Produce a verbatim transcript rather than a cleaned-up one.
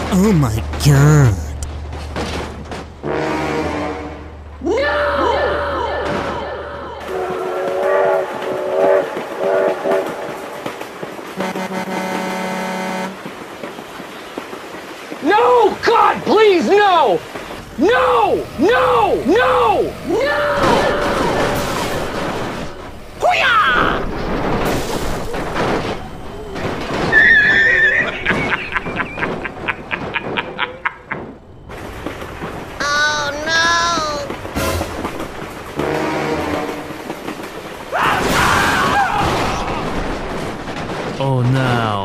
Oh my god. No! God, please, no! No! No! No! No! Hoo-yah! Oh no! Oh no.